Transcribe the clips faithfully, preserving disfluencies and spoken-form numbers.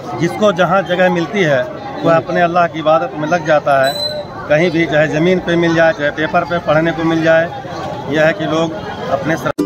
जिसको जहाँ जगह मिलती है वह अपने अल्लाह की इबादत में लग जाता है। कहीं भी चाहे ज़मीन पे मिल जाए, चाहे पेपर पे पढ़ने को मिल जाए, यह है कि लोग अपने सर...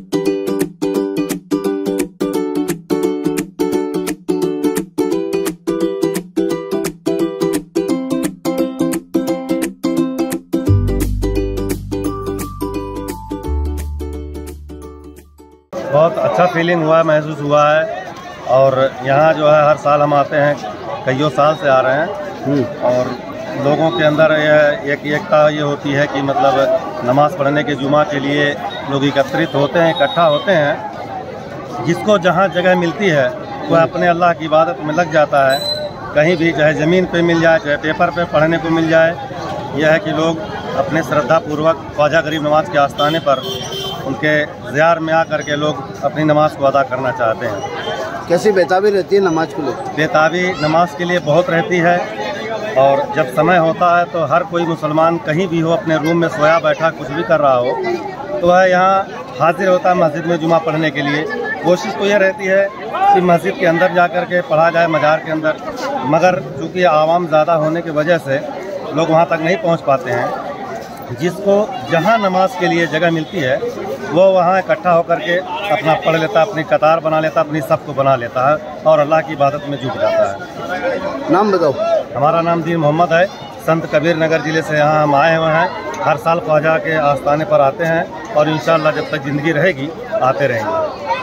बहुत अच्छा फीलिंग हुआ, महसूस हुआ है। और यहाँ जो है हर साल हम आते हैं, कईयों साल से आ रहे हैं। और लोगों के अंदर यह एक एकता ये होती है कि मतलब नमाज़ पढ़ने के जुमा के लिए लोग एकत्रित होते हैं, इकट्ठा होते हैं। जिसको जहाँ जगह मिलती है वह अपने अल्लाह की इबादत में लग जाता है। कहीं भी चाहे ज़मीन पे मिल जाए, चाहे पेपर पे पढ़ने को मिल जाए, यह है कि लोग अपने श्रद्धापूर्वक ख्वाजा गरीब नवाज़ के आस्थाने पर उनके ज़ियार में आकर के लोग अपनी नमाज़ को अदा करना चाहते हैं। कैसी बेताबी रहती है नमाज के लिए? बेताबी नमाज के लिए बहुत रहती है। और जब समय होता है तो हर कोई मुसलमान कहीं भी हो, अपने रूम में सोया बैठा कुछ भी कर रहा हो, तो वह यहाँ हाजिर होता है मस्जिद में जुमा पढ़ने के लिए। कोशिश तो यह रहती है कि मस्जिद के अंदर जा कर के पढ़ा जाए, मज़ार के अंदर, मगर चूँकि आवाम ज़्यादा होने की वजह से लोग वहाँ तक नहीं पहुँच पाते हैं। जिसको जहाँ नमाज के लिए जगह मिलती है वो वहाँ इकट्ठा होकर के अपना पढ़ लेता, अपनी कतार बना लेता, अपनी सब को बना लेता है और अल्लाह की इबादत में जुट जाता है। नाम बताओ। हमारा नाम दीन मोहम्मद है। संत कबीर नगर ज़िले से यहाँ हम आए हुए हैं। हर साल ख्वाजा के आस्थाने पर आते हैं और इंशाअल्लाह जब तक ज़िंदगी रहेगी आते रहेंगे।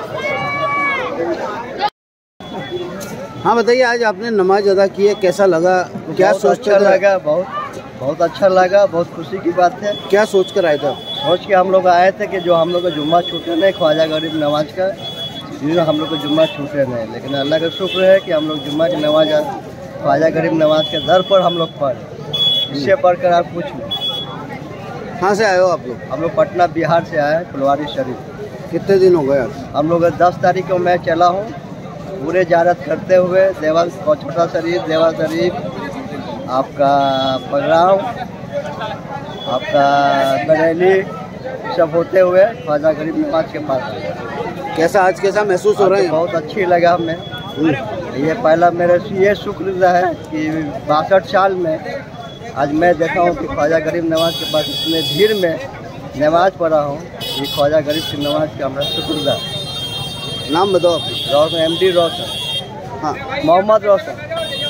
हाँ बताइए, आज आपने नमाज अदा की है, कैसा लगा? क्या सोच अच्छा लगा? बहुत बहुत अच्छा लगा, बहुत खुशी की बात है। क्या सोच कर आए थे? सोच के हम लोग आए थे कि जो हम लोग का जुम्मा छूटे नहीं, ख्वाजा गरीब नवाज का, इसलिए हम लोग को जुम्मा छूटे नहीं। लेकिन अल्लाह का शुक्र है कि हम लोग जुम्मा की नमाज ख्वाजा गरीब नवाज के दर पर हम लोग पढ़े। इससे पढ़कर आप कुछ नहीं। कहाँ से आए हो आप लोग? हम लोग पटना बिहार से आए हैं, फुलवारी शरीफ। कितने दिन हो गए? हम लोग दस तारीख को मैं चला हूँ, पूरे ज़ियारत करते हुए देवा छोटा शरीफ, देवा शरीफ, आपका पगराव, आपका बरेली, सब होते हुए ख्वाजा गरीब नवाज के पास। कैसा आज कैसा महसूस हो रहा है? बहुत अच्छी लगा हमें। ये पहला मेरे ये शुक्र है कि बासठ साल में आज मैं देखा हूँ कि ख्वाजा गरीब नवाज के पास इतने भीड़ में नमाज पढ़ा हूँ। ये ख्वाजा गरीब नवाज का हमारा शुक्र है। नाम बताओ। Roshan, M D Roshan. हाँ, मोहम्मद रोशन।